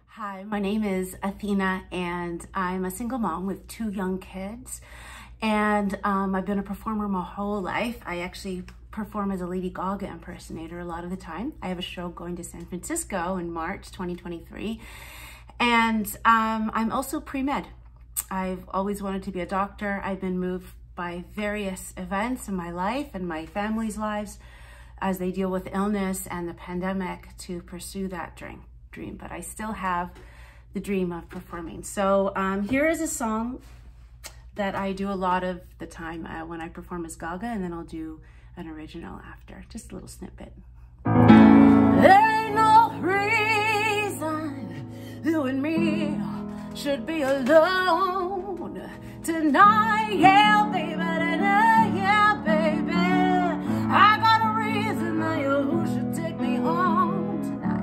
Hi, my name is Athena and I'm a single mom with 2 young kids. And I've been a performer my whole life. I actually perform as a Lady Gaga impersonator a lot of the time. I have a show going to San Francisco in March 2023. And I'm also pre-med. I've always wanted to be a doctor. I've been moved by various events in my life and my family's lives as they deal with illness and the pandemic to pursue that dream. But I still have the dream of performing. So here is a song that I do a lot of the time when I perform as Gaga, and then I'll do an original after, just a little snippet. There ain't no reason you and me should be alone tonight, yeah, baby, yeah, baby. I got a reason that you should take me home tonight.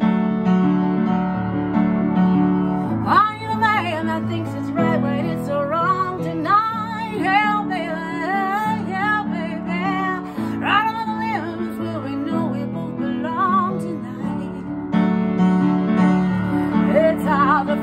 Are you a man that thinks it's right when it's so wrong tonight, yeah, baby, yeah, baby. Right on the limits where we know we both belong tonight. It's how the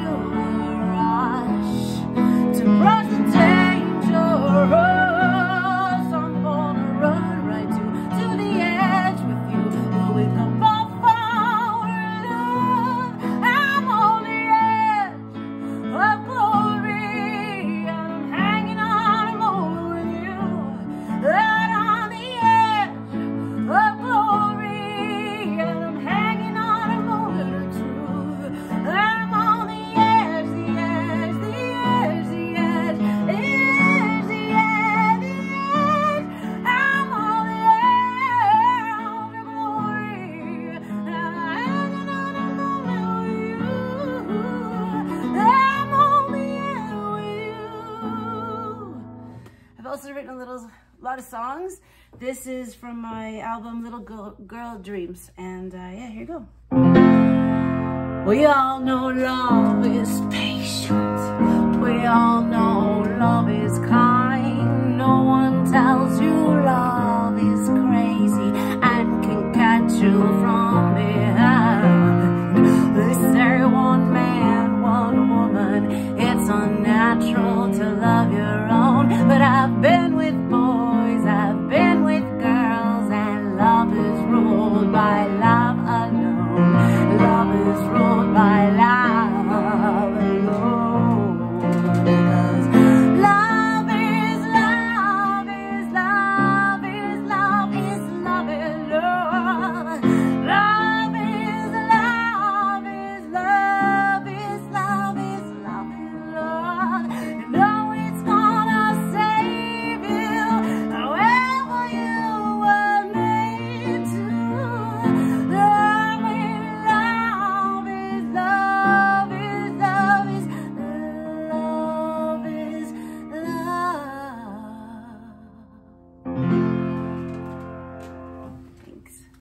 I've also written a lot of songs. This is from my album Little Girl Dreams, and yeah, here you go. We all know love is patient. We all know love is kind. No one tells you love is crazy and can catch you from